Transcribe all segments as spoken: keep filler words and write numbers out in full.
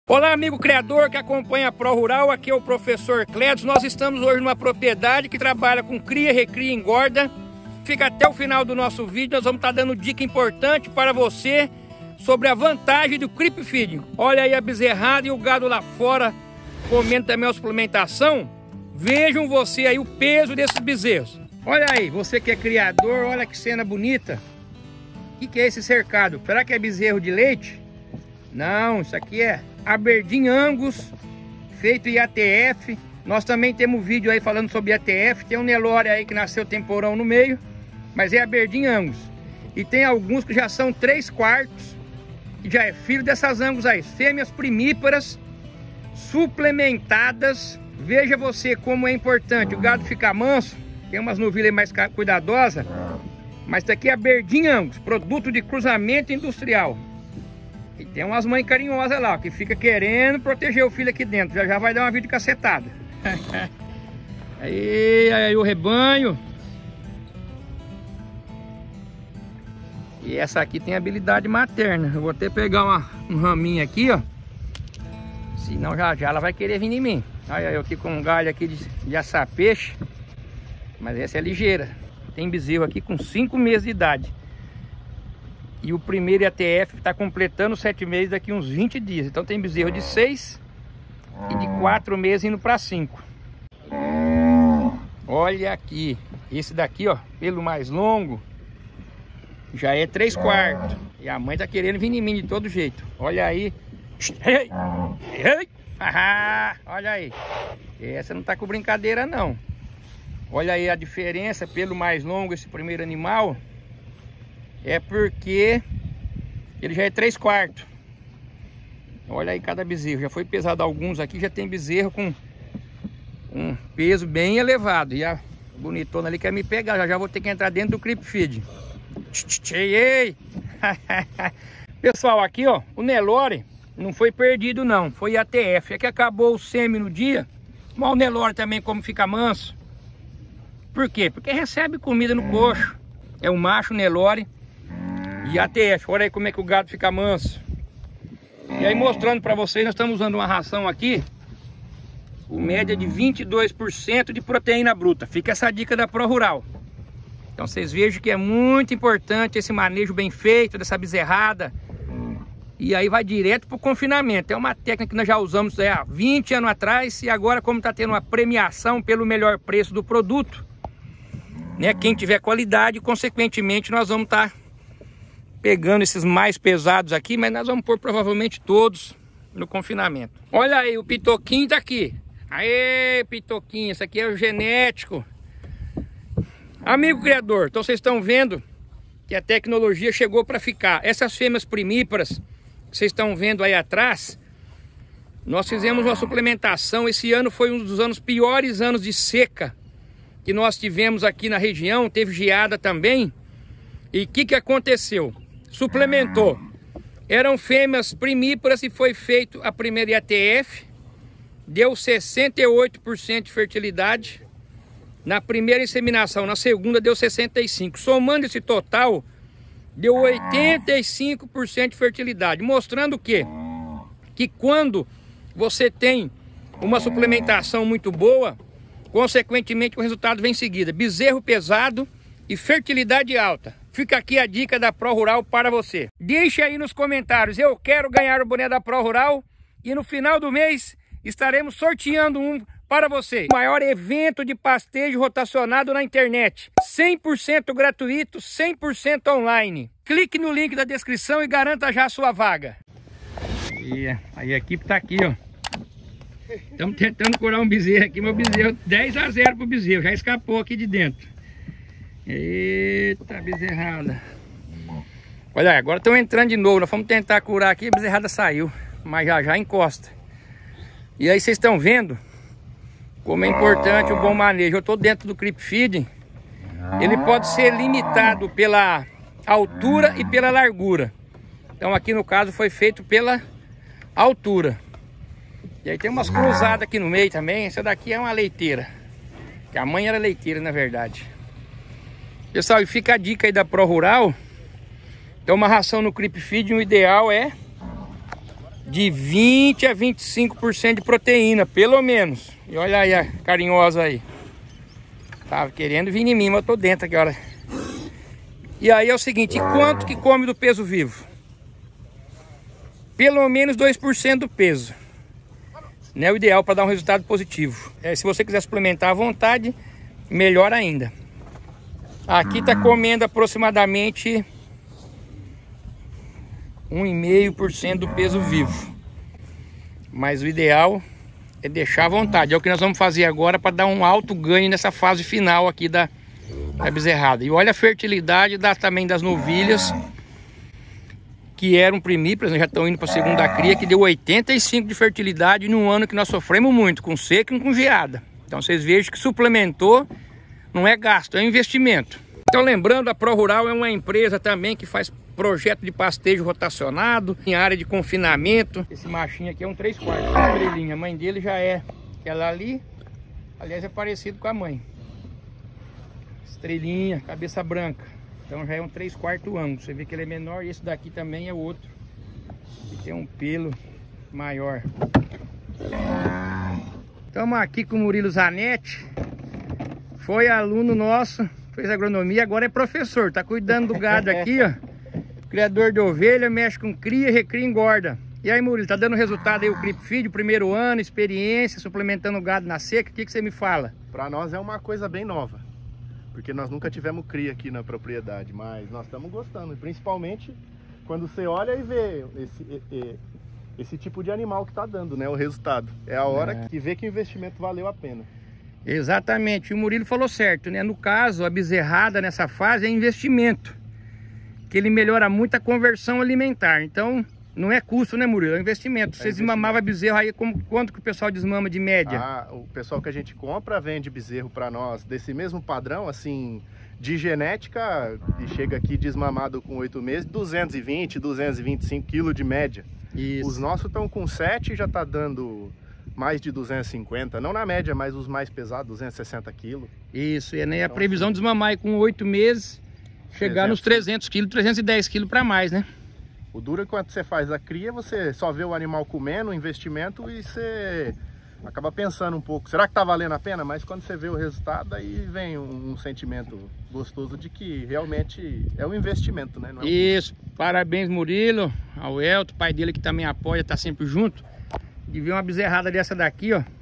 Olá, amigo criador que acompanha a Pro Rural, aqui é o professor Clédio. Nós estamos hoje numa propriedade que trabalha com cria, recria e engorda. Fica até o final do nosso vídeo, nós vamos estar dando dica importante para você sobre a vantagem do creep feeding. Olha aí a bezerrada e o gado lá fora comendo também a suplementação. Vejam você aí o peso desses bezerros. Olha aí, você que é criador, olha que cena bonita. O que, que é esse cercado? Será que é bezerro de leite? Não, isso aqui é Aberdeen Angus, feito I A T F. Nós também temos um vídeo aí falando sobre I A T F. Tem um Nelore aí que nasceu temporão no meio, mas é Aberdeen Angus. E tem alguns que já são três quartos, que já é filho dessas Angus aí. Fêmeas primíparas, suplementadas. Veja você como é importante o gado ficar manso. Tem umas novilhas mais cuidadosas, mas isso aqui é Aberdeen Angus, produto de cruzamento industrial. E tem umas mães carinhosas lá, que fica querendo proteger o filho aqui dentro. Já já vai dar uma vídeo cacetada. Aí, aí o rebanho. E essa aqui tem habilidade materna. Eu vou até pegar uma, um raminho aqui, ó. Senão já já ela vai querer vir em mim. Olha eu aqui com um galho aqui de, de assar peixe. Mas essa é ligeira. Tem bezerro aqui com cinco meses de idade. E o primeiro I A T F está completando sete meses daqui uns vinte dias. Então tem bezerro de seis e de quatro meses indo para cinco. Olha aqui. Esse daqui, ó, pelo mais longo, já é três quartos. E a mãe tá querendo vir em mim de todo jeito. Olha aí. Ei, ei. Ah, olha aí. Essa não tá com brincadeira não. Olha aí a diferença, pelo mais longo esse primeiro animal. É porque ele já é três quartos. Olha aí cada bezerro. Já foi pesado alguns aqui, já tem bezerro com um peso bem elevado. E a bonitona ali quer me pegar. Já já vou ter que entrar dentro do creep feed. Ei! Pessoal, aqui ó, o Nelore não foi perdido não, foi I A T F. É que acabou o sêmen no dia. Mas o Nelore também, como fica manso. Por quê? Porque recebe comida no coxo. É um macho Nelore I A T F. Olha aí como é que o gado fica manso. E aí mostrando para vocês, nós estamos usando uma ração aqui com média de vinte e dois por cento de proteína bruta. Fica essa dica da Pro Rural. Então vocês vejam que é muito importante esse manejo bem feito dessa bezerrada. E aí vai direto para o confinamento. É uma técnica que nós já usamos há vinte anos atrás. E agora, como está tendo uma premiação pelo melhor preço do produto, né, quem tiver qualidade, consequentemente nós vamos estar tá pegando esses mais pesados aqui, mas nós vamos pôr provavelmente todos no confinamento. Olha aí, o pitoquinho tá aqui. Aê, pitoquinho, esse aqui é o genético. Amigo criador, então vocês estão vendo que a tecnologia chegou para ficar. Essas fêmeas primíparas que vocês estão vendo aí atrás, nós fizemos uma suplementação. Esse ano foi um dos anos piores anos de seca que nós tivemos aqui na região. Teve geada também. E o que que aconteceu? Suplementou. Eram fêmeas primíparas e foi feito a primeira I A T F. Deu sessenta e oito por cento de fertilidade na primeira inseminação. Na segunda deu sessenta e cinco por cento. Somando esse total, deu oitenta e cinco por cento de fertilidade. Mostrando o quê? Que quando você tem uma suplementação muito boa, consequentemente o resultado vem em seguida. Bezerro pesado e fertilidade alta. Fica aqui a dica da Pro Rural para você. Deixe aí nos comentários, eu quero ganhar o boné da Pro Rural. E no final do mês estaremos sorteando um para você. O maior evento de pastejo rotacionado na internet. cem por cento gratuito, cem por cento online. Clique no link da descrição e garanta já a sua vaga. E aí a equipe tá aqui, ó. Estamos tentando curar um bezerro aqui, meu bezerro dez a zero pro bezerro, já escapou aqui de dentro. Eita bezerrada. Olha, agora estão entrando de novo, nós vamos tentar curar aqui, a bezerrada saiu, mas já já encosta. E aí vocês estão vendo como é importante o bom manejo. Eu estou dentro do creep feeding. Ele pode ser limitado pela altura e pela largura. Então aqui no caso foi feito pela altura. E aí tem umas cruzadas aqui no meio também. Essa daqui é uma leiteira, que a mãe era leiteira na verdade. Pessoal, e fica a dica aí da Pro Rural. Então uma ração no creep feeding, o ideal é de vinte a vinte e cinco por cento de proteína, pelo menos. E olha aí a carinhosa aí. Tava querendo vir em mim, mas eu tô dentro aqui, olha. E aí é o seguinte, e quanto que come do peso vivo? Pelo menos dois por cento do peso. Não é o ideal para dar um resultado positivo. É, se você quiser suplementar à vontade, melhor ainda. Aqui tá comendo aproximadamente um vírgula cinco por cento do peso vivo. Mas o ideal é deixar à vontade. É o que nós vamos fazer agora para dar um alto ganho nessa fase final aqui da, da bezerrada. E olha a fertilidade da, também das novilhas, que eram primíparas, já estão indo para a segunda cria, que deu oitenta e cinco de fertilidade num ano que nós sofremos muito, com seca e com geada. Então vocês vejam que suplementou, não é gasto, é investimento. Então lembrando, a ProRural é uma empresa também que faz projeto de pastejo rotacionado, em área de confinamento. Esse machinho aqui é um três quartos, estrelinha. A mãe dele já é aquela ali, aliás é parecido com a mãe. Estrelinha, cabeça branca. Então já é um três quartos ângulo. Você vê que ele é menor e esse daqui também é outro. E tem um pelo maior. Estamos aqui com o Murilo Zanetti. Foi aluno nosso, fez agronomia, agora é professor. Tá cuidando do gado aqui, ó. Criador de ovelha, mexe com cria, recria e engorda. E aí, Murilo, tá dando resultado aí o Crip Feed, o primeiro ano, experiência, suplementando o gado na seca. O que que você me fala? Para nós é uma coisa bem nova, porque nós nunca tivemos cria aqui na propriedade, mas nós estamos gostando, principalmente quando você olha e vê esse, esse, esse tipo de animal que está dando, né, o resultado. É a hora é. que vê que o investimento valeu a pena. Exatamente, o Murilo falou certo, né? No caso, a bezerrada nessa fase é investimento, que ele melhora muito a conversão alimentar. Então, não é custo, né, Murilo? É investimento. Você é desmamava bezerro aí, como, quanto que o pessoal desmama de média? Ah, o pessoal que a gente compra vende bezerro para nós desse mesmo padrão, assim, de genética, e chega aqui desmamado com oito meses, duzentos e vinte, duzentos e vinte e cinco quilos de média. Isso. Os nossos estão com sete e já tá dando mais de duzentos e cinquenta, não na média, mas os mais pesados, duzentos e sessenta quilos. Isso, e né, a previsão de desmamar aí com oito meses, chegar nos trezentos quilos, trezentos e dez quilos para mais, né? O duro é que quando você faz a cria, você só vê o animal comendo, o investimento, e você acaba pensando um pouco, será que tá valendo a pena? Mas quando você vê o resultado, aí vem um, um sentimento gostoso de que realmente é um investimento, né? Não é um... Isso, parabéns, Murilo, ao Elton, pai dele que também apoia, tá sempre junto. De ver uma bezerrada dessa daqui, ó,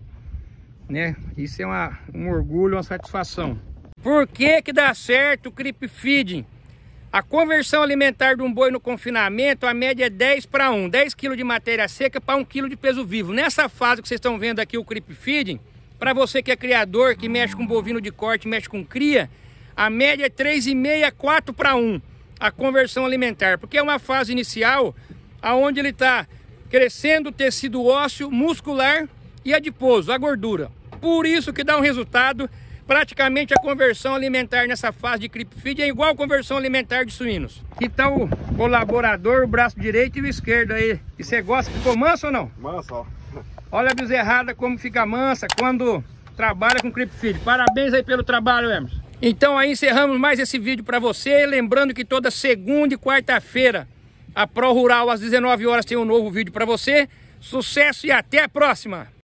né? Isso é uma, um orgulho, uma satisfação. Por que que dá certo o Crip Feeding? A conversão alimentar de um boi no confinamento, a média é dez para um. dez quilos de matéria seca para um quilo de peso vivo. Nessa fase que vocês estão vendo aqui o Crip Feeding, para você que é criador, que mexe com bovino de corte, mexe com cria, a média é três vírgula cinco a quatro para um. A conversão alimentar, porque é uma fase inicial onde ele está crescendo o tecido ósseo, muscular e adiposo, a gordura. Por isso que dá um resultado. Praticamente a conversão alimentar nessa fase de Crip Feed é igual a conversão alimentar de suínos. Aqui está o colaborador, o braço direito e o esquerdo aí. E você gosta, ficou manso ou não? Manso, ó. Olha a bezerrada como fica mansa quando trabalha com Crip Feed. Parabéns aí pelo trabalho, Emerson. Então aí encerramos mais esse vídeo para você. Lembrando que toda segunda e quarta-feira a ProRural às dezenove horas tem um novo vídeo para você. Sucesso e até a próxima!